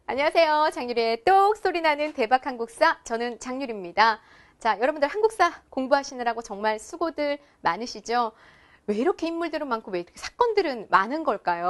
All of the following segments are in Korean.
안녕하세요. 장유리의 똑소리 나는 대박 한국사. 저는 장유리입니다. 자, 여러분들 한국사 공부하시느라고 정말 수고들 많으시죠? 왜 이렇게 인물들은 많고 왜 이렇게 사건들은 많은 걸까요?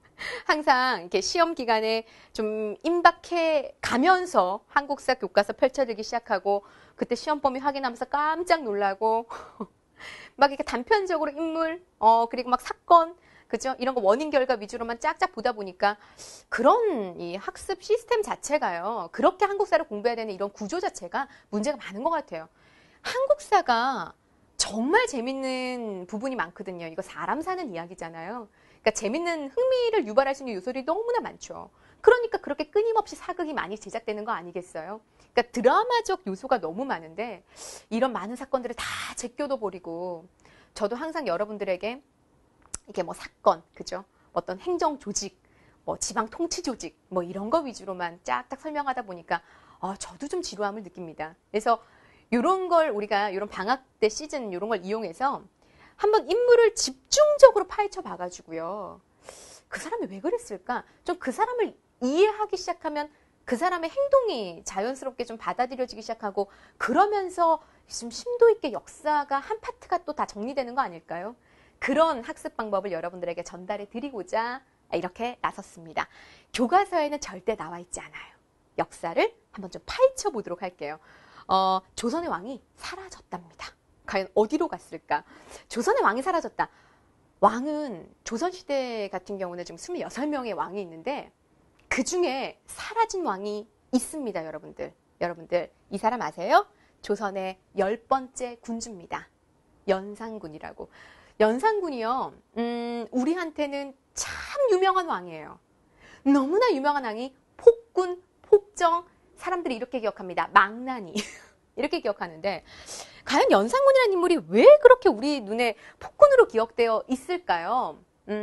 항상 이렇게 시험 기간에 좀 임박해 가면서 한국사 교과서 펼쳐들기 시작하고 그때 시험 범위 확인하면서 깜짝 놀라고 막 이렇게 단편적으로 인물, 그리고 막 사건, 그죠? 이런 거 원인 결과 위주로만 쫙쫙 보다 보니까 그런 이 학습 시스템 자체가요. 그렇게 한국사를 공부해야 되는 이런 구조 자체가 문제가 많은 것 같아요. 한국사가 정말 재밌는 부분이 많거든요. 이거 사람 사는 이야기잖아요. 그러니까 재밌는 흥미를 유발할 수 있는 요소들이 너무나 많죠. 그러니까 그렇게 끊임없이 사극이 많이 제작되는 거 아니겠어요? 그러니까 드라마적 요소가 너무 많은데 이런 많은 사건들을 다 제껴도 버리고 저도 항상 여러분들에게 이게 뭐 사건, 그죠? 어떤 행정 조직, 뭐 지방 통치 조직, 뭐 이런 거 위주로만 쫙쫙 설명하다 보니까 저도 좀 지루함을 느낍니다. 그래서 이런 걸 우리가 이런 방학 때 시즌 이런 걸 이용해서 한번 인물을 집중적으로 파헤쳐 봐가지고요. 그 사람이 왜 그랬을까? 좀 그 사람을 이해하기 시작하면 그 사람의 행동이 자연스럽게 좀 받아들여지기 시작하고 그러면서 좀 심도 있게 역사가 한 파트가 또 다 정리되는 거 아닐까요? 그런 학습 방법을 여러분들에게 전달해 드리고자 이렇게 나섰습니다. 교과서에는 절대 나와 있지 않아요. 역사를 한번 좀 파헤쳐 보도록 할게요. 조선의 왕이 사라졌답니다. 과연 어디로 갔을까? 조선의 왕이 사라졌다. 왕은 조선시대 같은 경우는 지금 26명의 왕이 있는데 그 중에 사라진 왕이 있습니다, 여러분들. 여러분들, 이 사람 아세요? 조선의 10번째 군주입니다. 연산군이라고. 연산군이요, 우리한테는 참 유명한 왕이에요. 너무나 유명한 왕이 폭군, 폭정, 사람들이 이렇게 기억합니다. 망나니. 이렇게 기억하는데, 과연 연산군이라는 인물이 왜 그렇게 우리 눈에 폭군으로 기억되어 있을까요?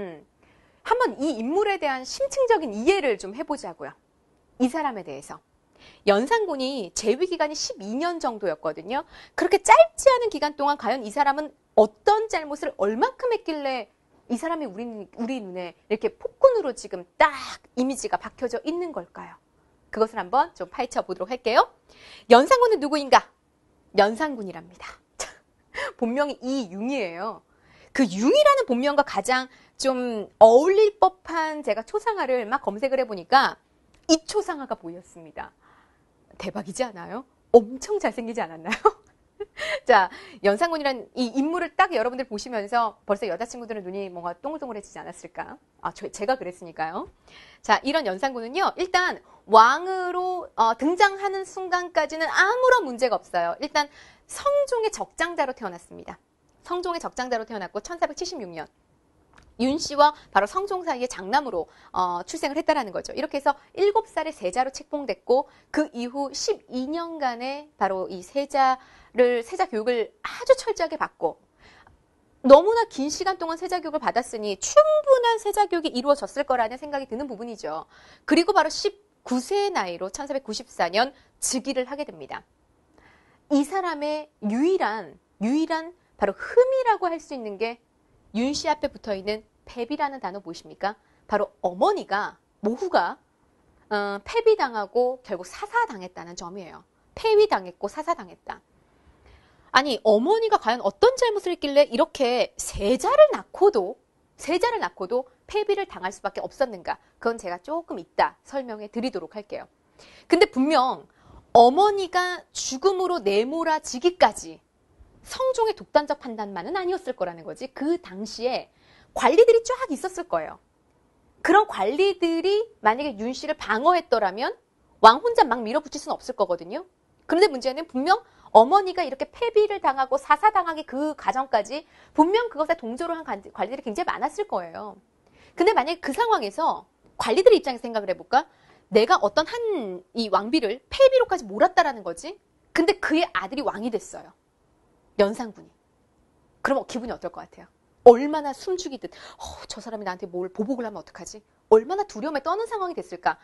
한번 이 인물에 대한 심층적인 이해를 좀 해보자고요. 이 사람에 대해서. 연산군이 재위 기간이 12년 정도였거든요. 그렇게 짧지 않은 기간 동안 과연 이 사람은 어떤 잘못을 얼만큼 했길래 이 사람이 우리 눈에 이렇게 폭군으로 지금 딱 이미지가 박혀져 있는 걸까요? 그것을 한번 좀 파헤쳐 보도록 할게요. 연산군은 누구인가? 연산군이랍니다. 본명이 이융이에요. 그 융이라는 본명과 가장 좀 어울릴 법한 제가 초상화를 막 검색을 해보니까 이 초상화가 보였습니다. 대박이지 않아요? 엄청 잘생기지 않았나요? 자, 연산군이란 이 인물을 딱 여러분들 보시면서 벌써 여자친구들은 눈이 뭔가 동글동글해지지 않았을까? 제가 그랬으니까요. 자, 이런 연산군은요, 일단 왕으로 등장하는 순간까지는 아무런 문제가 없어요. 일단 성종의 적장자로 태어났습니다. 성종의 적장자로 태어났고 1476년. 윤 씨와 바로 성종 사이의 장남으로 출생을 했다라는 거죠. 이렇게 해서 7살에 세자로 책봉됐고 그 이후 12년간의 바로 이 세자 교육을 아주 철저하게 받고 너무나 긴 시간 동안 세자 교육을 받았으니 충분한 세자 교육이 이루어졌을 거라는 생각이 드는 부분이죠. 그리고 바로 19세의 나이로 1494년 즉위를 하게 됩니다. 이 사람의 유일한 바로 흠이라고 할 수 있는 게 윤 씨 앞에 붙어있는 패비라는 단어 보이십니까? 바로 어머니가, 모후가 패비당하고 결국 사사당했다는 점이에요. 패위당했고 사사당했다. 아니, 어머니가 과연 어떤 잘못을 했길래 이렇게 세자를 낳고도 패비를 당할 수밖에 없었는가? 그건 제가 조금 이따 설명해 드리도록 할게요. 근데 분명 어머니가 죽음으로 내몰아지기까지 성종의 독단적 판단만은 아니었을 거라는 거지. 그 당시에 관리들이 쫙 있었을 거예요. 그런 관리들이 만약에 윤 씨를 방어했더라면 왕 혼자 막 밀어붙일 수는 없을 거거든요. 그런데 문제는 분명 어머니가 이렇게 패비를 당하고 사사당하기 그 과정까지 분명 그것에 동조를 한 관리들이 굉장히 많았을 거예요. 근데 만약에 그 상황에서 관리들의 입장에서 생각을 해볼까? 내가 어떤 이 왕비를 패비로까지 몰았다라는 거지. 근데 그의 아들이 왕이 됐어요. 연산군이. 그럼 기분이 어떨 것 같아요? 얼마나 숨죽이듯 저 사람이 나한테 뭘 보복을 하면 어떡하지? 얼마나 두려움에 떠는 상황이 됐을까?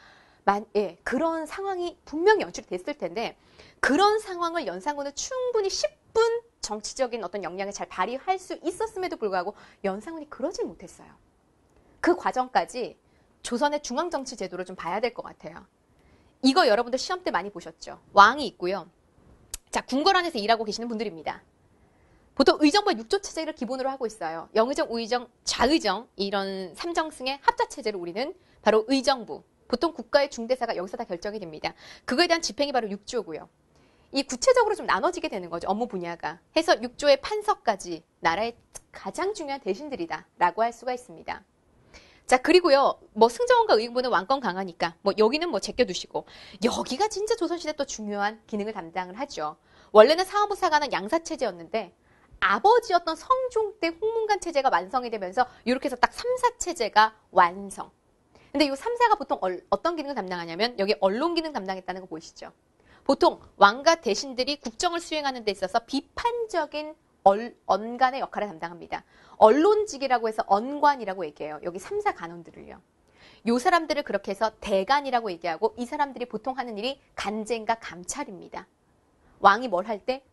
그런 상황이 분명히 연출이 됐을 텐데 그런 상황을 연산군은 충분히 10분 정치적인 어떤 역량을 잘 발휘할 수 있었음에도 불구하고 연산군이 그러질 못했어요. 그 과정까지 조선의 중앙정치 제도를 좀 봐야 될 것 같아요. 이거 여러분들 시험 때 많이 보셨죠? 왕이 있고요. 자, 궁궐안에서 일하고 계시는 분들입니다. 보통 의정부와 육조체제를 기본으로 하고 있어요. 영의정, 우의정, 좌의정 이런 삼정승의 합자체제를 우리는 바로 의정부. 보통 국가의 중대사가 여기서 다 결정이 됩니다. 그거에 대한 집행이 바로 육조고요. 이 구체적으로 좀 나눠지게 되는 거죠. 업무 분야가. 해서 육조의 판서까지 나라의 가장 중요한 대신들이다라고 할 수가 있습니다. 자, 그리고요, 뭐 승정원과 의흥부는 왕권 강하니까 뭐 여기는 뭐 제껴두시고, 여기가 진짜 조선시대 또 중요한 기능을 담당을 하죠. 원래는 사헌부 사관은 양사체제였는데 아버지였던 성종 때 홍문관 체제가 완성이 되면서 이렇게 해서 딱 3사 체제가 완성. 근데 이 3사가 보통 어떤 기능을 담당하냐면 여기 언론 기능 담당했다는 거 보이시죠? 보통 왕과 대신들이 국정을 수행하는 데 있어서 비판적인 언간의 역할을 담당합니다. 언론직이라고 해서 언관이라고 얘기해요. 여기 3사 간원들을요. 요 사람들을 그렇게 해서 대간이라고 얘기하고 이 사람들이 보통 하는 일이 간쟁과 감찰입니다. 왕이 뭘 할 때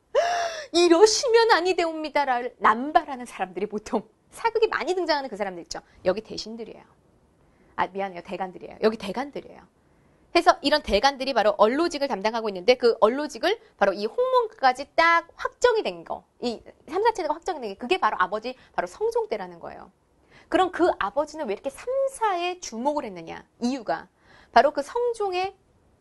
이러시면 아니 되옵니다를 남발하는 사람들이 보통 사극이 많이 등장하는 그 사람들 있죠. 여기 대신들이에요. 아, 미안해요. 대간들이에요. 여기 대간들이에요. 해서 이런 대간들이 바로 언로직을 담당하고 있는데 그 언로직을 바로 이 홍문까지 딱 확정이 된 거. 이 3사 체제가 확정이 된 게 그게 바로 아버지 바로 성종 때라는 거예요. 그럼 그 아버지는 왜 이렇게 3사에 주목을 했느냐? 이유가 바로 그 성종의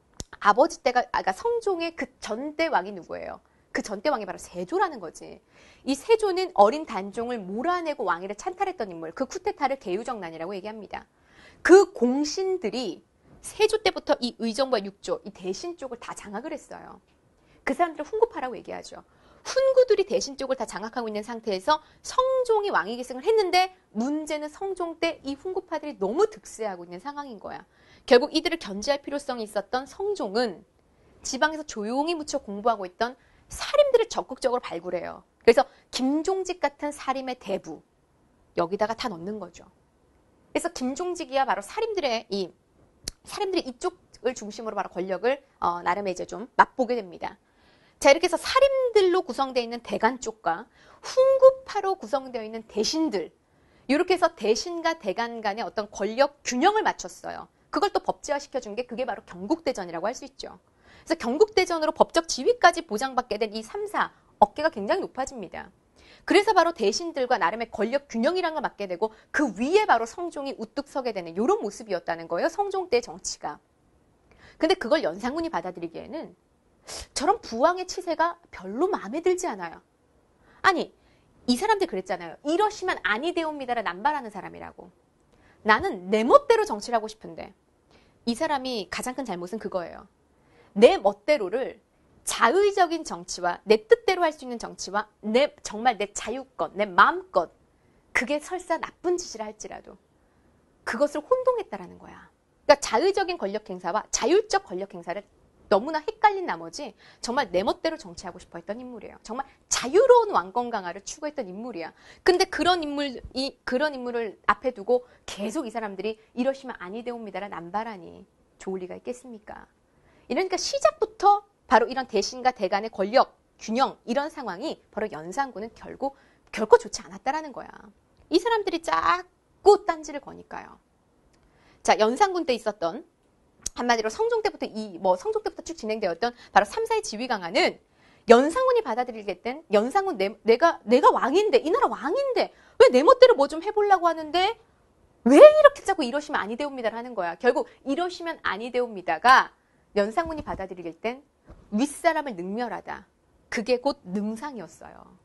아버지 때가 그러니까 성종의 그 전대 왕이 누구예요? 그 전대 왕이 바로 세조라는 거지. 이 세조는 어린 단종을 몰아내고 왕위를 찬탈했던 인물. 그 쿠데타를 개유정난이라고 얘기합니다. 그 공신들이 세조 때부터 이 의정부와 육조, 이 대신 쪽을 다 장악을 했어요. 그 사람들을 훈구파라고 얘기하죠. 훈구들이 대신 쪽을 다 장악하고 있는 상태에서 성종이 왕위 계승을 했는데 문제는 성종 때 이 훈구파들이 너무 득세하고 있는 상황인 거야. 결국 이들을 견제할 필요성이 있었던 성종은 지방에서 조용히 묻혀 공부하고 있던 살인들을 적극적으로 발굴해요. 그래서 김종직 같은 살인의 대부 여기다가 다 넣는 거죠. 그래서 김종직이야 바로 살인들이 이쪽을 중심으로 바로 권력을 나름의 이제 좀 맛보게 됩니다. 자, 이렇게 해서 살인들로 구성되어 있는 대간 쪽과 훈구파로 구성되어 있는 대신들, 이렇게 해서 대신과 대간 간의 어떤 권력 균형을 맞췄어요. 그걸 또 법제화시켜준 게 그게 바로 경국대전이라고 할 수 있죠. 그래서 경국대전으로 법적 지위까지 보장받게 된 이 3사, 어깨가 굉장히 높아집니다. 그래서 바로 대신들과 나름의 권력 균형이라는 걸 맡게 되고 그 위에 바로 성종이 우뚝 서게 되는 이런 모습이었다는 거예요. 성종 때의 정치가. 근데 그걸 연산군이 받아들이기에는 저런 부왕의 치세가 별로 마음에 들지 않아요. 아니, 이 사람들 그랬잖아요. 이러시면 아니 되옵니다를 남발하는 사람이라고. 나는 내 멋대로 정치를 하고 싶은데 이 사람이 가장 큰 잘못은 그거예요. 내 멋대로를 자의적인 정치와 내 뜻대로 할 수 있는 정치와 정말 내 자유껏, 내 마음껏 그게 설사 나쁜 짓이라 할지라도 그것을 혼동했다라는 거야. 그러니까 자의적인 권력 행사와 자율적 권력 행사를 너무나 헷갈린 나머지 정말 내 멋대로 정치하고 싶어 했던 인물이에요. 정말 자유로운 왕권 강화를 추구했던 인물이야. 근데 그런 인물을 앞에 두고 계속 이 사람들이 이러시면 아니 되옵니다라 남발하니 좋을 리가 있겠습니까? 이러니까 시작부터 바로 이런 대신과 대간의 권력 균형 이런 상황이 바로 연산군은 결코 좋지 않았다라는 거야. 이 사람들이 자꾸 딴지를 거니까요. 자, 연산군 때 있었던 한마디로 성종 때부터 쭉 진행되었던 바로 3사의 지위 강화는 연산군이 받아들이게 된 연산군 내가 왕인데 이 나라 왕인데 왜 내 멋대로 뭐 좀 해보려고 하는데 왜 이렇게 자꾸 이러시면 아니 되옵니다를 하는 거야. 결국 이러시면 아니 되옵니다가 연산군이 받아들이길 땐 윗사람을 능멸하다. 그게 곧 능상이었어요.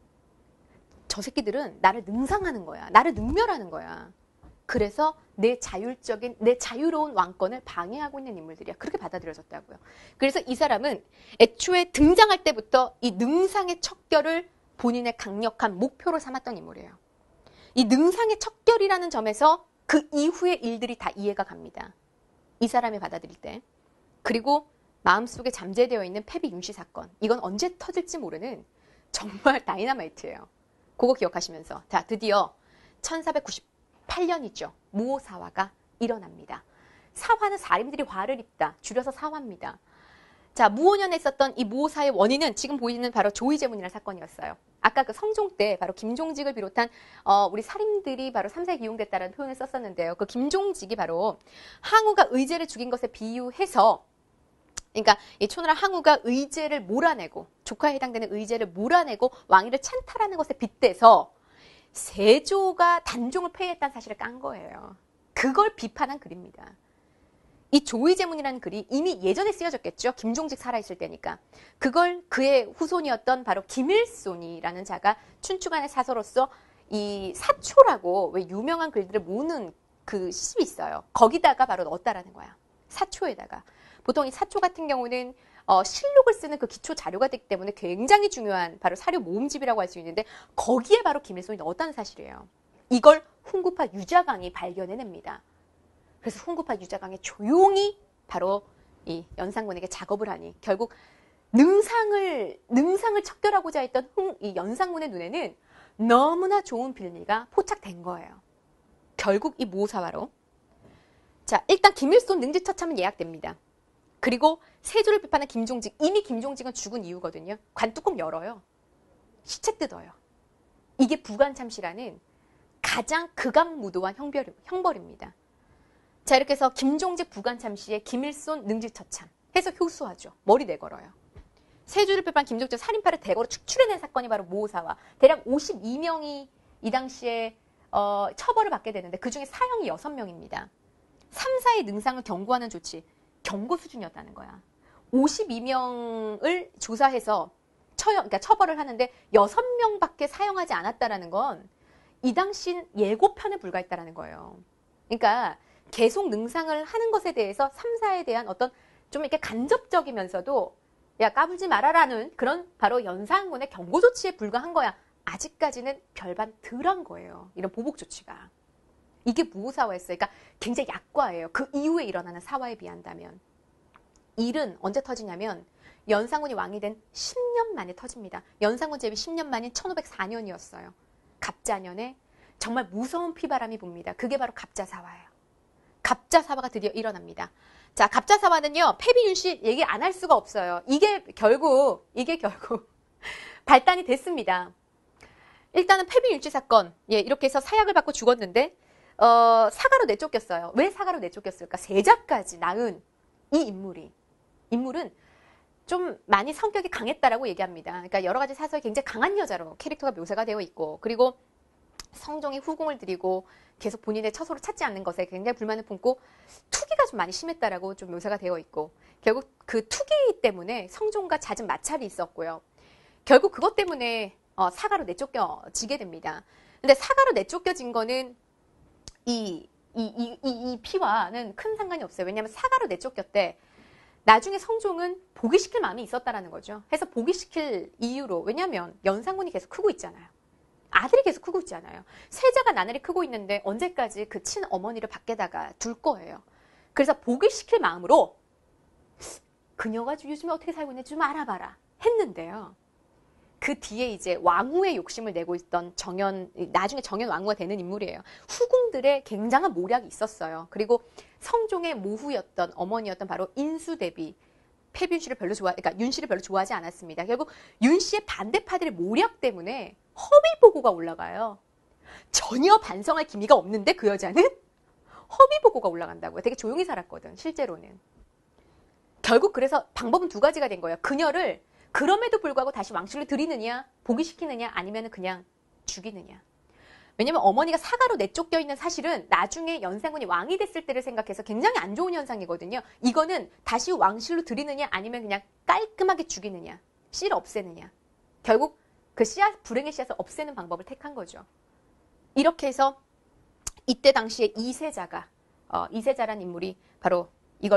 저 새끼들은 나를 능상하는 거야. 나를 능멸하는 거야. 그래서 내 자유로운 왕권을 방해하고 있는 인물들이야. 그렇게 받아들여졌다고요. 그래서 이 사람은 애초에 등장할 때부터 이 능상의 척결을 본인의 강력한 목표로 삼았던 인물이에요. 이 능상의 척결이라는 점에서 그 이후의 일들이 다 이해가 갑니다. 이 사람이 받아들일 때. 그리고 마음속에 잠재되어 있는 패비 윤씨 사건. 이건 언제 터질지 모르는 정말 다이너마이트예요. 그거 기억하시면서. 자, 드디어 1498년이죠. 무오사화가 일어납니다. 사화는 사림들이 화를 입다. 줄여서 사화입니다. 자, 무오년에 있었던 이 무오사의 원인은 지금 보이는 바로 조의제문이라는 사건이었어요. 아까 그 성종 때 바로 김종직을 비롯한 우리 사림들이 바로 3사에 기용됐다는 표현을 썼었는데요. 그 김종직이 바로 항우가 의제를 죽인 것에 비유해서 그러니까 이 초나라 항우가 의제를 몰아내고 조카에 해당되는 의제를 몰아내고 왕위를 찬탈하는 것에 빗대서 세조가 단종을 폐위했다는 사실을 깐 거예요. 그걸 비판한 글입니다. 이 조의제문이라는 글이 이미 예전에 쓰여졌겠죠. 김종직 살아있을 때니까. 그걸 그의 후손이었던 바로 김일손이라는 자가 춘추관의 사서로서 이 사초라고 왜 유명한 글들을 모으는 그 시집이 있어요. 거기다가 바로 넣었다라는 거야. 사초에다가. 보통 이 사초 같은 경우는 실록을 쓰는 그 기초 자료가 되기 때문에 굉장히 중요한 바로 사료 모음집이라고 할 수 있는데 거기에 바로 김일손이 넣었다는 사실이에요. 이걸 훈구파 유자강이 발견해냅니다. 그래서 훈구파 유자강이 조용히 바로 이 연산군에게 작업을 하니 결국 능상을 척결하고자 했던 이 연산군의 눈에는 너무나 좋은 빌미가 포착된 거예요. 결국 이 모사화로. 자, 일단 김일손 능지처참은 예약됩니다. 그리고 세조를 비판한 김종직, 이미 김종직은 죽은 이유거든요. 관뚜껑 열어요. 시체 뜯어요. 이게 부관참시라는 가장 극악무도한 형벌입니다. 자, 이렇게 해서 김종직 부관참시에 김일손 능지처참 해서 효수하죠. 머리 내걸어요. 세조를 비판한 김종직 살인파를 대거로 축출해낸 사건이 바로 모사화. 대략 52명이 이 당시에 처벌을 받게 되는데 그중에 사형이 6명입니다. 3, 4의 능상을 경고하는 조치, 경고 수준이었다는 거야. 52명을 조사해서 그러니까 처벌을 하는데 6명밖에 사형하지 않았다라는 건 이 당시는 예고편에 불과했다라는 거예요. 그러니까 계속 능상을 하는 것에 대해서 3, 4에 대한 어떤 좀 이렇게 간접적이면서도 야 까불지 말아라는 그런 바로 연산군의 경고 조치에 불과한 거야. 아직까지는 별반 덜한 거예요. 이런 보복 조치가. 이게 무사화였어요. 그러니까 굉장히 약과예요. 그 이후에 일어나는 사화에 비한다면. 일은 언제 터지냐면 연산군이 왕이 된 10년 만에 터집니다. 연산군 제위 10년 만인 1504년이었어요. 갑자년에 정말 무서운 피바람이 붑니다. 그게 바로 갑자사화예요. 갑자사화가 드디어 일어납니다. 자, 갑자사화는요. 패비윤씨 얘기 안 할 수가 없어요. 이게 결국 발단이 됐습니다. 일단은 패비윤씨 사건. 예, 이렇게 해서 사약을 받고 죽었는데 사가로 내쫓겼어요. 왜 사가로 내쫓겼을까? 세자까지 낳은 이 인물은 좀 많이 성격이 강했다라고 얘기합니다. 그러니까 여러 가지 사서에 굉장히 강한 여자로 캐릭터가 묘사가 되어 있고, 그리고 성종이 후궁을 들이고 계속 본인의 처소를 찾지 않는 것에 굉장히 불만을 품고 투기가 좀 많이 심했다라고 좀 묘사가 되어 있고, 결국 그 투기 때문에 성종과 잦은 마찰이 있었고요. 결국 그것 때문에 사가로 내쫓겨지게 됩니다. 근데 사가로 내쫓겨진 거는 이 피와는 큰 상관이 없어요. 왜냐하면 사가로 내쫓겼대. 나중에 성종은 복위시킬 마음이 있었다라는 거죠. 해서 복위시킬 이유로, 왜냐하면 연산군이 계속 크고 있잖아요. 아들이 계속 크고 있잖아요. 세자가 나날이 크고 있는데 언제까지 그 친어머니를 밖에다가 둘 거예요. 그래서 복위시킬 마음으로 그녀가 요즘에 어떻게 살고 있는지 좀 알아봐라 했는데요. 그 뒤에 이제 왕후의 욕심을 내고 있던 나중에 정현 왕후가 되는 인물이에요. 후궁들의 굉장한 모략이 있었어요. 그리고 성종의 모후였던 어머니였던 바로 인수대비, 패비윤씨를 그러니까 윤씨를 별로 좋아하지 않았습니다. 결국 윤씨의 반대파들의 모략 때문에 허위 보고가 올라가요. 전혀 반성할 기미가 없는데 그 여자는 허위 보고가 올라간다고요. 되게 조용히 살았거든, 실제로는. 결국 그래서 방법은 두 가지가 된 거예요. 그녀를 그럼에도 불구하고 다시 왕실로 들이느냐, 복위시키느냐, 아니면 그냥 죽이느냐. 왜냐면 어머니가 사가로 내쫓겨 있는 사실은 나중에 연산군이 왕이 됐을 때를 생각해서 굉장히 안 좋은 현상이거든요. 이거는 다시 왕실로 들이느냐, 아니면 그냥 깔끔하게 죽이느냐, 씨를 없애느냐. 결국 그 불행의 씨앗을 없애는 방법을 택한 거죠. 이렇게 해서 이때 당시에 이세자란 인물이 바로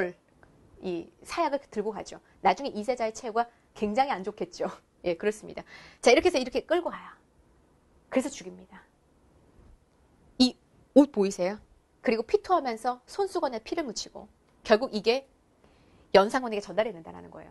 이 사약을 들고 가죠. 나중에 이세자의 처우가 굉장히 안 좋겠죠. 예, 그렇습니다. 자, 이렇게 해서 이렇게 끌고 가요. 그래서 죽입니다. 이 옷 보이세요? 그리고 피토하면서 손수건에 피를 묻히고 결국 이게 연산군에게 전달이 된다는 거예요.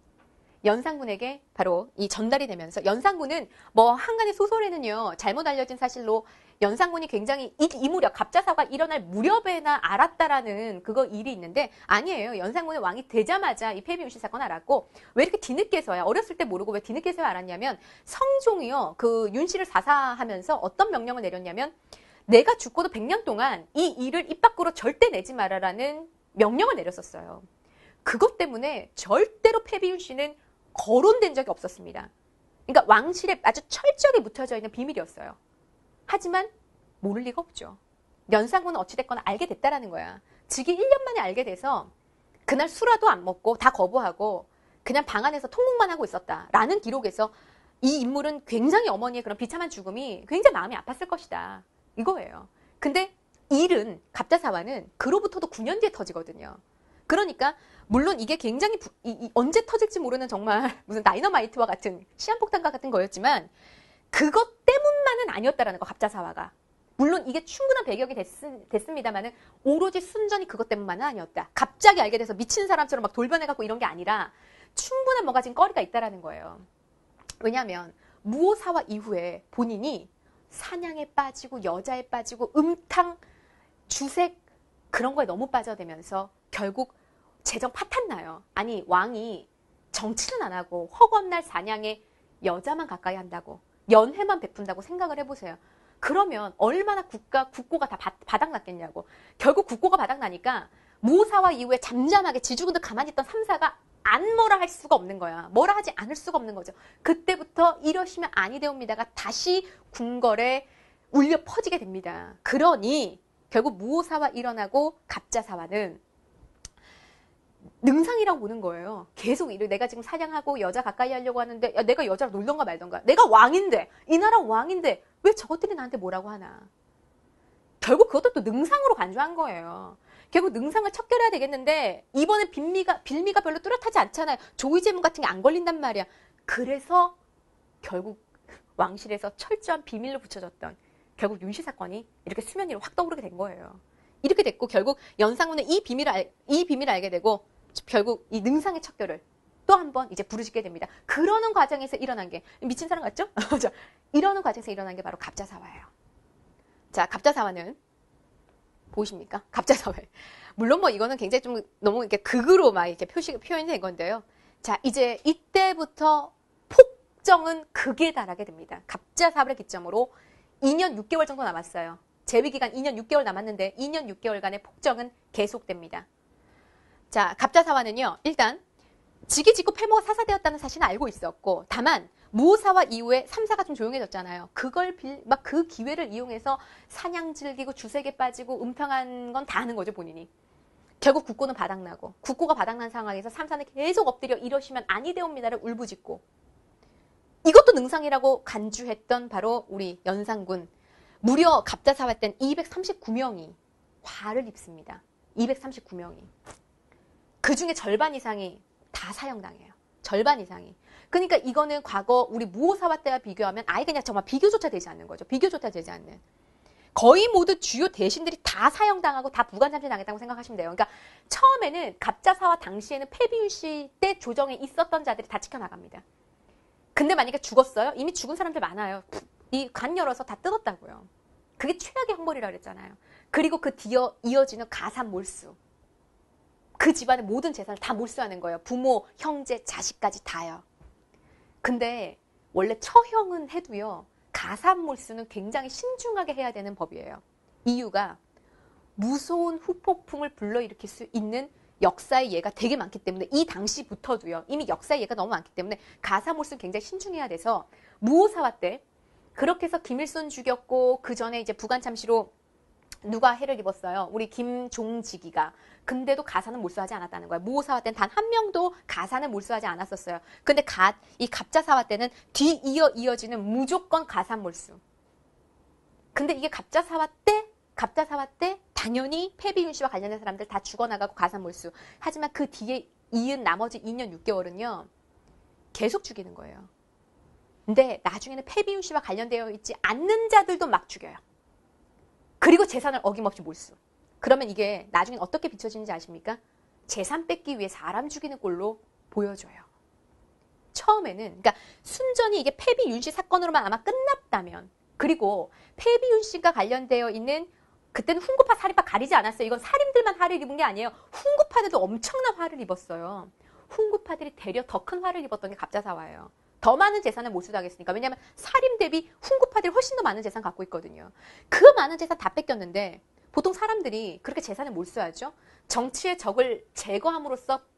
연산군에게 바로 이 전달이 되면서 연산군은 뭐 한간의 소설에는요, 잘못 알려진 사실로 연산군이 굉장히 이 무렵, 갑자사가 일어날 무렵에나 알았다라는 일이 있는데 아니에요. 연산군의 왕이 되자마자 이 패비윤씨 사건 알았고, 왜 이렇게 뒤늦게서야, 어렸을 때 모르고 왜 뒤늦게서야 알았냐면 성종이요, 그 윤씨를 사사하면서 어떤 명령을 내렸냐면 내가 죽고도 100년 동안 이 일을 입 밖으로 절대 내지 말아라는 명령을 내렸었어요. 그것 때문에 절대로 패비윤 씨는 거론된 적이 없었습니다. 그러니까 왕실에 아주 철저하게 묻혀져 있는 비밀이었어요. 하지만 모를 리가 없죠. 연산군은 어찌됐거나 알게 됐다라는 거야. 즉위 1년 만에 알게 돼서 그날 술라도 안 먹고 다 거부하고 그냥 방 안에서 통곡만 하고 있었다라는 기록에서 이 인물은 굉장히 어머니의 그런 비참한 죽음이 굉장히 마음이 아팠을 것이다. 이거예요. 근데 일은 갑자사화는 그로부터도 9년 뒤에 터지거든요. 그러니까 물론 이게 굉장히 언제 터질지 모르는 정말 무슨 다이너마이트와 같은 시한폭탄과 같은 거였지만 그것 때문만은 아니었다라는 거, 갑자사화가. 물론 이게 충분한 배경이 됐습니다만은 오로지 순전히 그것 때문만은 아니었다. 갑자기 알게 돼서 미친 사람처럼 막 돌변해갖고 이런 게 아니라 충분한 뭔가 지금 거리가 있다라는 거예요. 왜냐하면 무오사화 이후에 본인이 사냥에 빠지고 여자에 빠지고 음탕, 주색 그런 거에 너무 빠져들면서 결국 재정 파탄 나요. 아니 왕이 정치는 안 하고 허건날 사냥에 여자만 가까이 한다고 연회만 베푼다고 생각을 해보세요. 그러면 얼마나 국고가 다 바닥났겠냐고. 결국 국고가 바닥나니까 무오사화 이후에 잠잠하게 지죽은 듯 가만히 있던 3사가 안 뭐라 할 수가 없는 거야. 뭐라 하지 않을 수가 없는 거죠. 그때부터 이러시면 아니 되옵니다가 다시 궁궐에 울려 퍼지게 됩니다. 그러니 결국 무오사화 일어나고 갑자사화는 능상이라고 보는 거예요. 계속 내가 지금 사냥하고 여자 가까이 하려고 하는데 야, 내가 여자랑 놀던가 말던가. 내가 왕인데 이 나라 왕인데 왜 저것들이 나한테 뭐라고 하나. 결국 그것도 또 능상으로 간주한 거예요. 결국 능상을 척결해야 되겠는데 이번에 빌미가 별로 뚜렷하지 않잖아요. 조의제문 같은 게 안 걸린단 말이야. 그래서 결국 왕실에서 철저한 비밀로 붙여졌던 결국 윤씨 사건이 이렇게 수면 위로 확 떠오르게 된 거예요. 이렇게 됐고 결국 연산군은 이 비밀을 알게 되고 결국 이 능상의 척결을 또 한 번 이제 부르짖게 됩니다. 그러는 과정에서 일어난 게 미친 사람 같죠? 이러는 과정에서 일어난 게 바로 갑자사화예요. 자, 갑자사화는 보이십니까? 갑자사화. 물론 뭐 이거는 굉장히 좀 너무 이렇게 극으로 막 이렇게 표현이 된 건데요. 자, 이제 이때부터 폭정은 극에 달하게 됩니다. 갑자사화를 기점으로 2년 6개월 정도 남았어요. 재위기간 2년 6개월 남았는데 2년 6개월간의 폭정은 계속됩니다. 자, 갑자사화는요. 일단 직위직후 패모가 사사되었다는 사실은 알고 있었고 다만 무오사화 이후에 3사가 좀 조용해졌잖아요. 그걸 막 그 기회를 이용해서 사냥 즐기고 주색에 빠지고 음탕한 건 다 하는 거죠, 본인이. 결국 국고는 바닥나고 국고가 바닥난 상황에서 3사는 계속 엎드려 이러시면 아니 되옵니다를 울부짖고 이것도 능상이라고 간주했던 바로 우리 연산군. 무려 갑자사화 때는 239명이 화를 입습니다. 239명이. 그 중에 절반 이상이 다 사형당해요. 절반 이상이. 그러니까 이거는 과거 우리 무오사화 때와 비교하면 아예 그냥 정말 비교조차 되지 않는 거죠. 비교조차 되지 않는. 거의 모두 주요 대신들이 다 사형당하고 다 부관참시 당했다고 생각하시면 돼요. 그러니까 처음에는 갑자사화 당시에는 패비윤 씨 때 조정에 있었던 자들이 다 지켜나갑니다. 근데 만약에 죽었어요? 이미 죽은 사람들 많아요. 이 간 열어서 다 뜯었다고요. 그게 최악의 형벌이라고 그랬잖아요. 그리고 그 뒤어 이어지는 가산 몰수. 그 집안의 모든 재산을 다 몰수하는 거예요. 부모, 형제, 자식까지 다요. 근데 원래 처형은 해도요. 가산 몰수는 굉장히 신중하게 해야 되는 법이에요. 이유가 무서운 후폭풍을 불러일으킬 수 있는 역사의 예가 되게 많기 때문에 이 당시부터도요. 이미 역사의 예가 너무 많기 때문에 가산 몰수는 굉장히 신중해야 돼서 무오사화 때 그렇게 해서 김일손 죽였고 그 전에 이제 부관참시로 누가 해를 입었어요? 우리 김종직이가. 근데도 가산은 몰수하지 않았다는 거예요. 무오사화 때는 단 한 명도 가산을 몰수하지 않았었어요. 근데 이 갑자사화 때는 이어지는 무조건 가산 몰수. 근데 이게 갑자사화 때 당연히 패비윤 씨와 관련된 사람들 다 죽어나가고 가산 몰수. 하지만 그 뒤에 이은 나머지 2년 6개월은요. 계속 죽이는 거예요. 근데 나중에는 패비윤 씨와 관련되어 있지 않는 자들도 막 죽여요. 그리고 재산을 어김없이 몰수. 그러면 이게 나중에 어떻게 비춰지는지 아십니까? 재산 뺏기 위해 사람 죽이는 꼴로 보여줘요. 처음에는 그러니까 순전히 이게 패비윤 씨 사건으로만 아마 끝났다면 그리고 패비윤 씨가 관련되어 있는 그때는 훈구파, 살인파 가리지 않았어요. 이건 살인들만 화를 입은 게 아니에요. 훈구파들도 엄청난 화를 입었어요. 훈구파들이 되려 더 큰 화를 입었던 게 갑자사화예요. 더 많은 재산을 몰수당했으니까. 왜냐하면 살인 대비 훈구파들이 훨씬 더 많은 재산 갖고 있거든요. 그 많은 재산 다 뺏겼는데 보통 사람들이 그렇게 재산을 몰수하죠. 정치의 적을 제거함으로써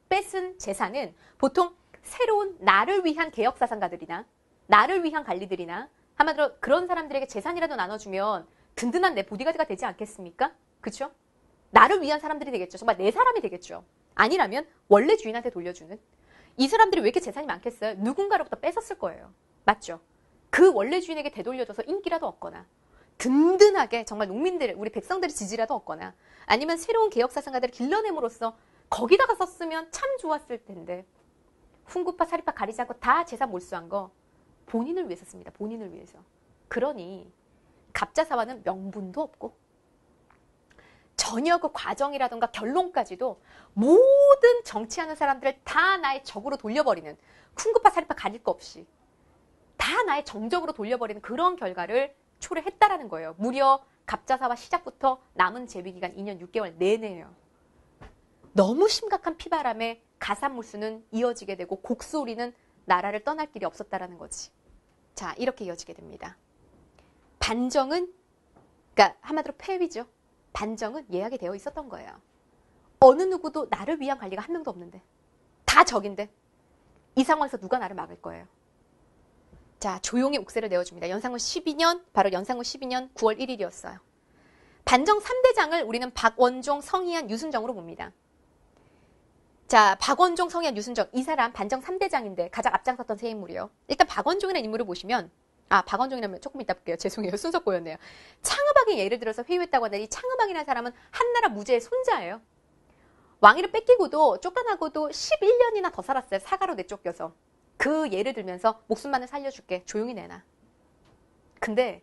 뺏은 재산은 보통 새로운 나를 위한 개혁사상가들이나 나를 위한 관리들이나 한마디로 그런 사람들에게 재산이라도 나눠주면 든든한 내 보디가드가 되지 않겠습니까? 그렇죠? 나를 위한 사람들이 되겠죠. 정말 내 사람이 되겠죠. 아니라면 원래 주인한테 돌려주는. 이 사람들이 왜 이렇게 재산이 많겠어요? 누군가로부터 뺏었을 거예요. 맞죠? 그 원래 주인에게 되돌려줘서 인기라도 얻거나 든든하게 정말 농민들, 우리 백성들의 지지라도 얻거나 아니면 새로운 개혁사상가들을 길러냄으로써 거기다가 썼으면 참 좋았을 텐데 훈구파, 사리파 가리지 않고 다 재산 몰수한 거 본인을 위해서 씁니다. 본인을 위해서. 그러니 갑자사화는 명분도 없고 전혀 그 과정이라든가 결론까지도 모든 정치하는 사람들을 다 나의 적으로 돌려버리는 훈구파, 사리파 가릴 거 없이 다 나의 정적으로 돌려버리는 그런 결과를 초래했다라는 거예요. 무려 갑자사화 시작부터 남은 재위기간 2년 6개월 내내예요. 너무 심각한 피바람에 가산물수는 이어지게 되고 곡소리는 나라를 떠날 길이 없었다라는 거지. 자, 이렇게 이어지게 됩니다. 반정은, 그러니까 한마디로 폐위죠. 반정은 예약이 되어 있었던 거예요. 어느 누구도 나를 위한 관리가 한 명도 없는데 다 적인데 이 상황에서 누가 나를 막을 거예요. 자, 조용히 옥새를 내어줍니다. 연산군 12년, 바로 연산군 12년 9월 1일이었어요. 반정 3대장을 우리는 박원종, 성희안, 유순정으로 봅니다. 자, 박원종, 성희안, 유순정, 이 사람 반정 3대장인데 가장 앞장섰던 세 인물이요. 일단 박원종이라는 인물을 보시면, 박원종이라면 조금 이따 볼게요. 죄송해요. 순서 꼬였네요. 창의박이 예를 들어서 회유했다고 하는데 이 창의박이라는 사람은 한나라 무제의 손자예요. 왕위를 뺏기고도 쫓겨나고도 11년이나 더 살았어요. 사가로 내쫓겨서. 그 예를 들면서 목숨만을 살려줄게. 조용히 내놔. 근데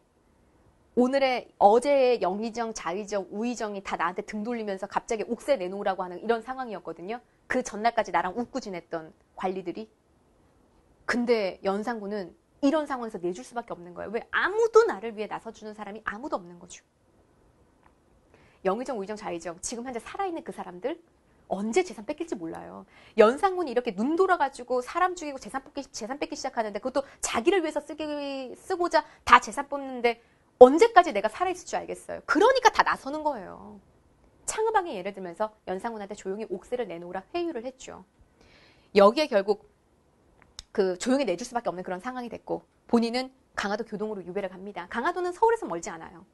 어제의 영의정, 자의정, 우의정이 다 나한테 등 돌리면서 갑자기 옥새 내놓으라고 하는 이런 상황이었거든요. 그 전날까지 나랑 웃고 지냈던 관리들이. 근데 연산군은 이런 상황에서 내줄 수밖에 없는 거예요. 왜? 아무도 나를 위해 나서주는 사람이 아무도 없는 거죠. 영의정, 우의정, 자의정, 지금 현재 살아있는 그 사람들 언제 재산 뺏길지 몰라요. 연산군이 이렇게 눈 돌아가지고 사람 죽이고 재산 뺏기 시작하는데 그것도 자기를 위해서 쓰고자 다 재산 뽑는데 언제까지 내가 살아있을 줄 알겠어요. 그러니까 다 나서는 거예요. 창의방의 예를 들면서 연산군한테 조용히 옥새를 내놓으라 회유를 했죠. 여기에 결국 그 조용히 내줄 수밖에 없는 그런 상황이 됐고 본인은 강화도 교동으로 유배를 갑니다. 강화도는 서울에서 멀지 않아요.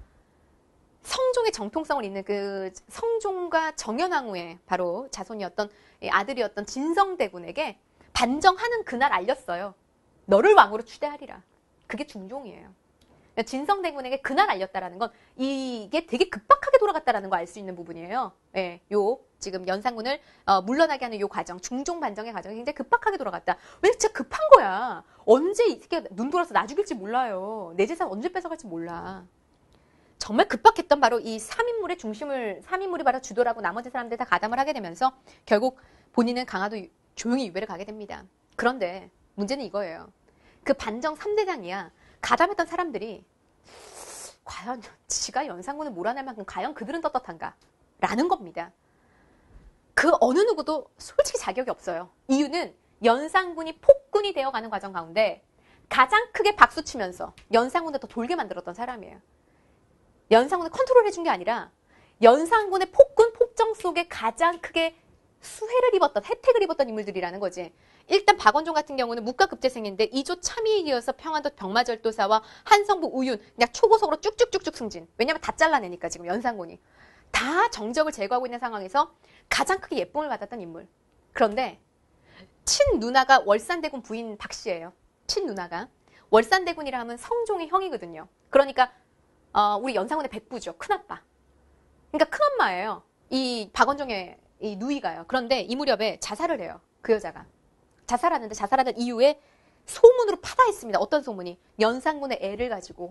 성종의 정통성을 잇는 그 성종과 정현왕후의 바로 자손이었던 아들이었던 진성대군에게 반정하는 그날 알렸어요. 너를 왕으로 추대하리라. 그게 중종이에요. 진성대군에게 그날 알렸다라는 건 이게 되게 급박하게 돌아갔다라는 거 알 수 있는 부분이에요. 예, 지금 연산군을 물러나게 하는 요 과정, 중종 반정의 과정이 굉장히 급박하게 돌아갔다. 왜 진짜 급한 거야? 언제 이 새끼가 눈 돌아서 나 죽일지 몰라요. 내 재산 언제 뺏어갈지 몰라. 정말 급박했던 바로 이 3인물의 중심을 3인물이 바로 주도라고 나머지 사람들 다 가담을 하게 되면서 결국 본인은 강화도 조용히 유배를 가게 됩니다. 그런데 문제는 이거예요. 그 반정 3대장이야. 가담했던 사람들이 과연 지가 연산군을 몰아낼 만큼 과연 그들은 떳떳한가? 라는 겁니다. 그 어느 누구도 솔직히 자격이 없어요. 이유는 연산군이 폭군이 되어가는 과정 가운데 가장 크게 박수치면서 연산군을 더 돌게 만들었던 사람이에요. 연산군을 컨트롤해준 게 아니라 연산군의 폭군 폭정 속에 가장 크게 수혜를 입었던, 혜택을 입었던 인물들이라는 거지. 일단 박원종 같은 경우는 무과급제생인데 2조 참의이어서 평안도 병마절도사와 한성부 우윤 그냥 초고속으로 쭉쭉쭉쭉 승진. 왜냐면 다 잘라내니까 지금 연산군이. 다 정적을 제거하고 있는 상황에서 가장 크게 예쁨을 받았던 인물. 그런데 친누나가 월산대군 부인 박씨예요. 친누나가. 월산대군이라 하면 성종의 형이거든요. 그러니까 우리 연산군의 백부죠. 큰아빠. 그러니까 큰엄마예요. 이 박원종의 이 누이가요. 그런데 이 무렵에 자살을 해요. 그 여자가. 자살하는데 자살하는 이유에 소문으로 파다했습니다. 어떤 소문이? 연산군의 애를 가진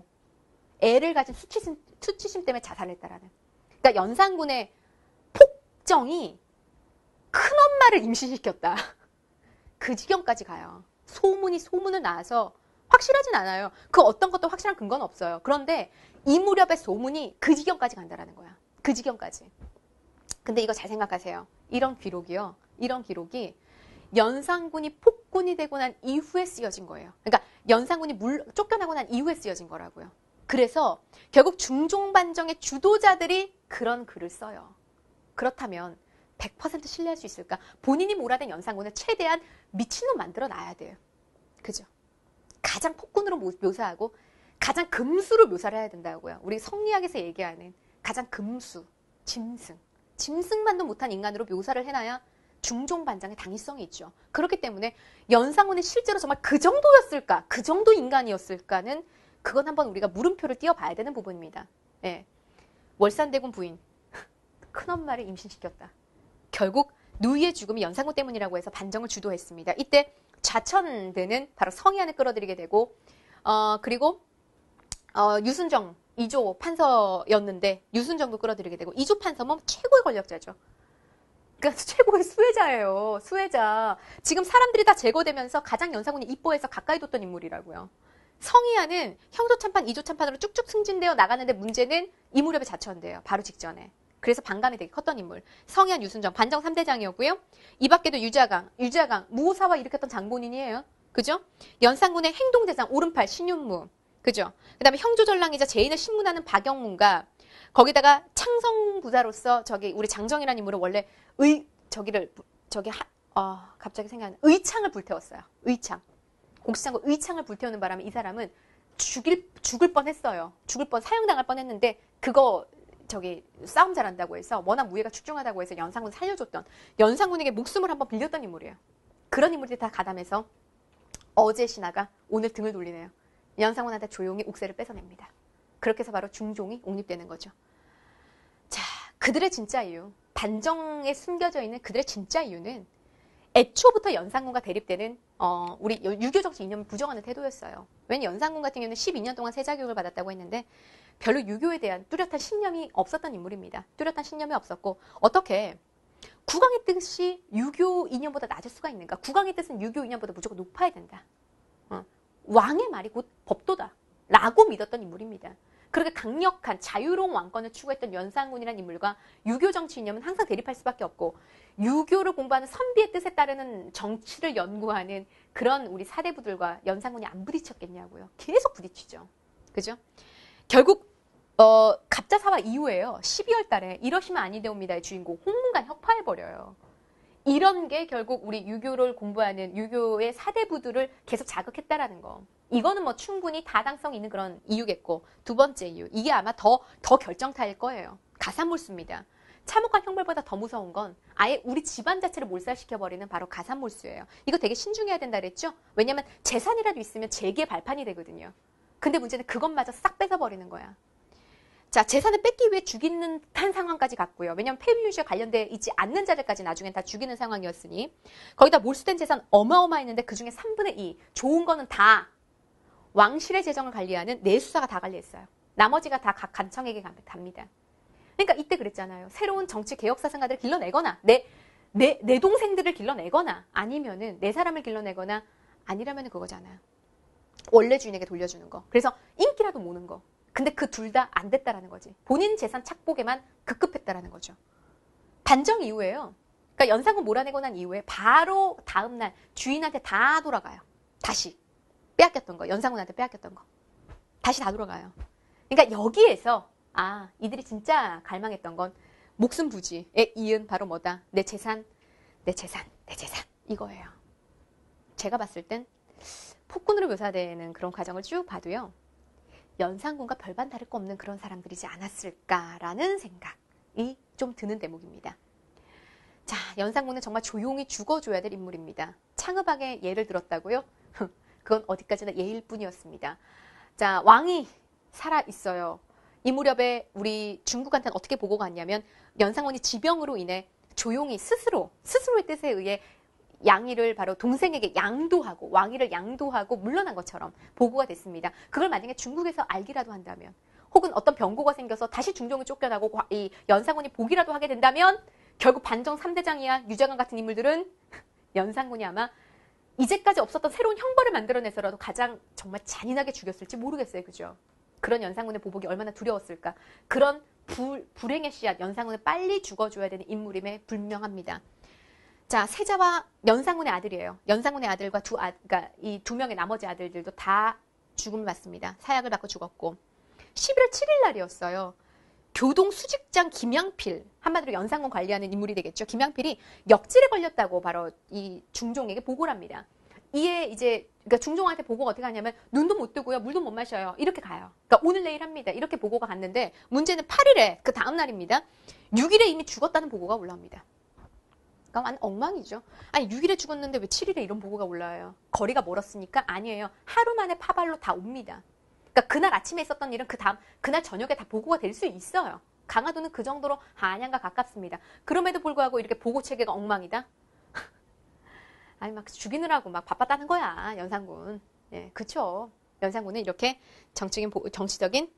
수치심 때문에 자살했다라는. 그러니까 연산군의 폭정이 큰엄마를 임신시켰다. 그 지경까지 가요. 소문을 낳아서 확실하진 않아요. 그 어떤 것도 확실한 근거는 없어요. 그런데 이 무렵의 소문이 그 지경까지 간다라는 거야. 그 지경까지. 근데 이거 잘 생각하세요. 이런 기록이 연산군이 폭군이 되고 난 이후에 쓰여진 거예요. 그러니까 연산군이 쫓겨나고 난 이후에 쓰여진 거라고요. 그래서 결국 중종반정의 주도자들이 그런 글을 써요. 그렇다면 100% 신뢰할 수 있을까? 본인이 몰아낸 연산군을 최대한 미친놈 만들어 놔야 돼요. 그죠? 가장 폭군으로 묘사하고 가장 금수로 묘사를 해야 된다고요. 우리 성리학에서 얘기하는 가장 금수, 짐승. 짐승만도 못한 인간으로 묘사를 해놔야 중종반장의 당위성이 있죠. 그렇기 때문에 연산군이 실제로 정말 그 정도였을까? 그 정도 인간이었을까는 그건 한번 우리가 물음표를 띄워봐야 되는 부분입니다. 예. 월산대군 부인. 큰엄마를 임신시켰다. 결국 누이의 죽음이 연산군 때문이라고 해서 반정을 주도했습니다. 이때 좌천대는 바로 성희안을 끌어들이게 되고 그리고 유순정 2조 판서였는데 유순정도 끌어들이게 되고 2조 판서면 최고의 권력자죠. 그러니까 최고의 수혜자예요. 수혜자. 지금 사람들이 다 제거되면서 가장 연산군이 이뻐해서 가까이 뒀던 인물이라고요. 성희안은 형조 참판, 2조 참판으로 쭉쭉 승진되어 나가는데 문제는 이 무렵에 자처한대요. 바로 직전에. 그래서 반감이 되게 컸던 인물. 성희안, 유순정, 반정 3대장이었고요. 이 밖에도 유자강, 무호사화 일으켰던 장본인이에요. 그죠? 연산군의 행동대장 오른팔 신윤무. 그죠? 그 다음에 형조전랑이자 제인을 신문하는 박영문과 거기다가 창성부사로서 우리 장정이라는 인물은 원래 갑자기 생각나는 의창을 불태웠어요. 의창. 공시장군 의창을 불태우는 바람에 이 사람은 죽을 뻔했어요. 사형당할 뻔했는데 그거 싸움 잘한다고 해서 워낙 무예가 출중하다고 해서 연산군 살려줬던 연산군에게 목숨을 한번 빌렸던 인물이에요. 그런 인물들이 다 가담해서 어제 신하가 오늘 등을 돌리네요. 연산군한테 조용히 옥새를 뺏어냅니다. 그렇게 해서 바로 중종이 옹립되는 거죠. 자, 그들의 진짜 이유, 반정에 숨겨져 있는 그들의 진짜 이유는 애초부터 연산군과 대립되는 우리 유교 정치 이념을 부정하는 태도였어요. 왜냐면 연산군 같은 경우는 12년 동안 세자교육을 받았다고 했는데 별로 유교에 대한 뚜렷한 신념이 없었던 인물입니다. 뚜렷한 신념이 없었고 어떻게 국왕의 뜻이 유교 이념보다 낮을 수가 있는가? 국왕의 뜻은 유교 이념보다 무조건 높아야 된다. 왕의 말이 곧 법도다. 라고 믿었던 인물입니다. 그렇게 강력한 자유로운 왕권을 추구했던 연산군이라는 인물과 유교 정치 이념은 항상 대립할 수밖에 없고 유교를 공부하는 선비의 뜻에 따르는 정치를 연구하는 그런 우리 사대부들과 연산군이 안 부딪혔겠냐고요. 계속 부딪히죠. 그죠? 결국 갑자사화 이후에요. 12월 달에 이러시면 아니 되옵니다의 주인공 홍문관 혁파해버려요. 이런 게 결국 우리 유교를 공부하는 유교의 사대부들을 계속 자극했다라는 거. 이거는 뭐 충분히 타당성 있는 그런 이유겠고 두 번째 이유. 이게 아마 더 결정타일 거예요. 가산몰수입니다. 참혹한 형벌보다 더 무서운 건 아예 우리 집안 자체를 몰살시켜버리는 바로 가산몰수예요. 이거 되게 신중해야 된다 그랬죠? 왜냐면 재산이라도 있으면 재기의 발판이 되거든요. 근데 문제는 그것마저 싹 뺏어버리는 거야. 자, 재산을 뺏기 위해 죽이는 한 상황까지 갔고요. 왜냐하면 폐위 유지와 관련되어 있지 않는 자들까지 나중엔 다 죽이는 상황이었으니 거기다 몰수된 재산 어마어마했는데 그중에 3분의 2 좋은 거는 다 왕실의 재정을 관리하는 내수사가 다 관리했어요. 나머지가 다 각 간청에게 갑니다. 그러니까 이때 그랬잖아요. 새로운 정치 개혁 사상가들을 길러내거나 내 동생들을 길러내거나 아니면은 내 사람을 길러내거나 아니라면 그거잖아요. 원래 주인에게 돌려주는 거. 그래서 인기라도 모는 거. 근데 그 둘 다 안 됐다라는 거지. 본인 재산 착복에만 급급했다라는 거죠. 반정 이후에요. 그러니까 연산군 몰아내고 난 이후에 바로 다음날 주인한테 다 돌아가요. 다시. 빼앗겼던 거. 연산군한테 빼앗겼던 거. 다시 다 돌아가요. 그러니까 여기에서 이들이 진짜 갈망했던 건 목숨 부지에 이은 바로 뭐다. 내 재산. 이거예요. 제가 봤을 땐 폭군으로 묘사되는 그런 과정을 쭉 봐도요. 연산군과 별반 다를 거 없는 그런 사람들이지 않았을까라는 생각이 좀 드는 대목입니다. 자, 연산군은 정말 조용히 죽어줘야 될 인물입니다. 창의박의 예를 들었다고요? 그건 어디까지나 예일 뿐이었습니다. 자, 왕이 살아있어요. 이 무렵에 우리 중국한테는 어떻게 보고가 왔냐면 연산군이 지병으로 인해 조용히 스스로의 뜻에 의해 양의를 바로 동생에게 양도하고 왕위를 양도하고 물러난 것처럼 보고가 됐습니다. 그걸 만약에 중국에서 알기라도 한다면 혹은 어떤 병고가 생겨서 다시 중종이 쫓겨나고 이 연산군이 보기라도 하게 된다면 결국 반정 3대장이야 유자강 같은 인물들은 연산군이 아마 이제까지 없었던 새로운 형벌을 만들어내서라도 가장 정말 잔인하게 죽였을지 모르겠어요. 그죠? 그런 연산군의 보복이 얼마나 두려웠을까. 그런 불행의 씨앗 연산군을 빨리 죽어줘야 되는 인물임에 분명합니다. 자, 세자와 연산군의 아들이에요. 연산군의 아들과 그러니까 이 두 명의 나머지 아들들도 다 죽음을 받습니다. 사약을 받고 죽었고 11월 7일 날이었어요. 교동수직장 김양필, 한마디로 연산군 관리하는 인물이 되겠죠. 김양필이 역질에 걸렸다고 바로 이 중종에게 보고를 합니다. 이에 이제 그러니까 중종한테 보고가 어떻게 하냐면 눈도 못 뜨고요, 물도 못 마셔요. 이렇게 가요. 그러니까 오늘 내일 합니다. 이렇게 보고가 갔는데 문제는 8일에 그 다음 날입니다. 6일에 이미 죽었다는 보고가 올라옵니다. 그러니까 완전 엉망이죠. 아니 6일에 죽었는데 왜 7일에 이런 보고가 올라와요? 거리가 멀었으니까? 아니에요. 하루 만에 파발로 다 옵니다. 그러니까 그날 아침에 있었던 일은 그날 저녁에 다 보고가 될 수 있어요. 강화도는 그 정도로 한양과 가깝습니다. 그럼에도 불구하고 이렇게 보고 체계가 엉망이다? 아니 막 죽이느라고 막 바빴다는 거야, 연산군. 예, 그쵸. 연산군은 이렇게 정치적인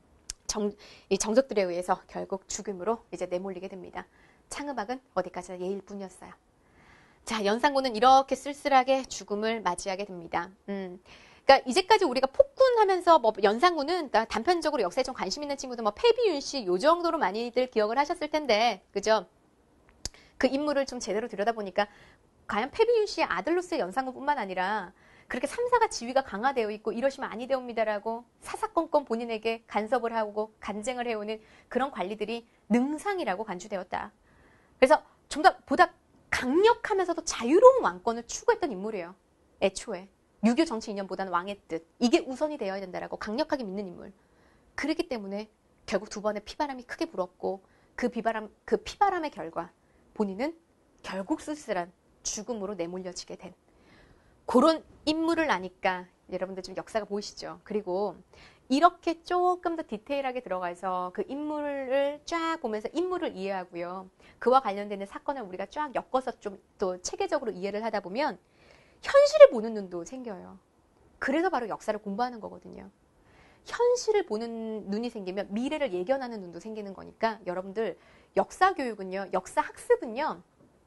정적들에 의해서 결국 죽음으로 이제 내몰리게 됩니다. 창음악은 어디까지나 예일 뿐이었어요. 자, 연산군은 이렇게 쓸쓸하게 죽음을 맞이하게 됩니다. 그러니까 이제까지 우리가 폭군하면서 뭐 연산군은 단편적으로 역사에 좀 관심 있는 친구들 뭐 패비윤 씨 요 정도로 많이들 기억을 하셨을 텐데, 그죠? 그 인물을 좀 제대로 들여다보니까 과연 패비윤 씨의 아들로서의 연산군뿐만 아니라 그렇게 삼사가 지위가 강화되어 있고 이러시면 아니 되옵니다라고 사사건건 본인에게 간섭을 하고 간쟁을 해오는 그런 관리들이 능상이라고 간주되었다. 그래서 좀 더 보다 강력하면서도 자유로운 왕권을 추구했던 인물이에요. 애초에. 유교 정치 이념보다는 왕의 뜻. 이게 우선이 되어야 된다라고 강력하게 믿는 인물. 그렇기 때문에 결국 두 번의 피바람이 크게 불었고 그 피바람의 결과 본인은 결국 쓸쓸한 죽음으로 내몰려지게 된 그런 인물을 아니까 여러분들 좀 역사가 보이시죠? 그리고 이렇게 조금 더 디테일하게 들어가서 그 인물을 쫙 보면서 인물을 이해하고요. 그와 관련되는 사건을 우리가 쫙 엮어서 좀 또 체계적으로 이해를 하다 보면 현실을 보는 눈도 생겨요. 그래서 바로 역사를 공부하는 거거든요. 현실을 보는 눈이 생기면 미래를 예견하는 눈도 생기는 거니까 여러분들 역사 교육은요, 역사 학습은요,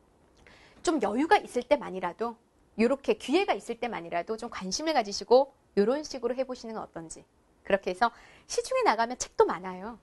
좀 여유가 있을 때만이라도 이렇게 기회가 있을 때만이라도 좀 관심을 가지시고 이런 식으로 해보시는 건 어떤지. 그렇게 해서 시중에 나가면 책도 많아요.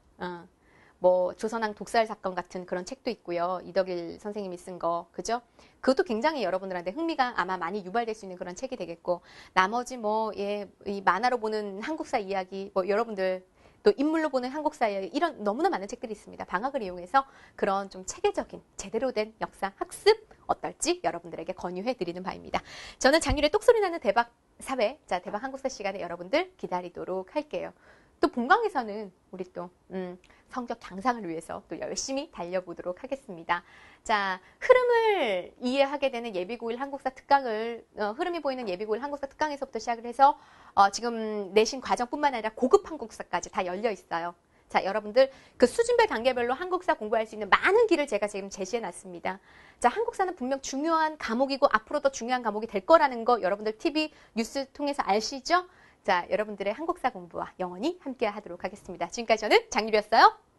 뭐 조선왕 독살 사건 같은 그런 책도 있고요. 이덕일 선생님이 쓴 거, 그죠? 그것도 굉장히 여러분들한테 흥미가 아마 많이 유발될 수 있는 그런 책이 되겠고, 나머지 뭐 이 만화로 보는 한국사 이야기, 뭐 여러분들 또 인물로 보는 한국사 이야기, 이런 너무나 많은 책들이 있습니다. 방학을 이용해서 그런 좀 체계적인 제대로 된 역사 학습 어떨지 여러분들에게 권유해 드리는 바입니다. 저는 장률의 똑소리 나는 대박 사회, 자 대박 한국사 시간에 여러분들 기다리도록 할게요. 또 본강에서는 우리 또 성적 향상을 위해서 또 열심히 달려보도록 하겠습니다. 자, 흐름을 이해하게 되는 예비9.1 한국사 특강을 흐름이 보이는 예비9.1 한국사 특강에서부터 시작을 해서 지금 내신 과정뿐만 아니라 고급 한국사까지 다 열려 있어요. 자, 여러분들 그 수준별 단계별로 한국사 공부할 수 있는 많은 길을 제가 지금 제시해 놨습니다. 자, 한국사는 분명 중요한 과목이고 앞으로 더 중요한 과목이 될 거라는 거 여러분들 TV 뉴스 통해서 아시죠? 자, 여러분들의 한국사 공부와 영원히 함께 하도록 하겠습니다. 지금까지 저는 장유리였어요.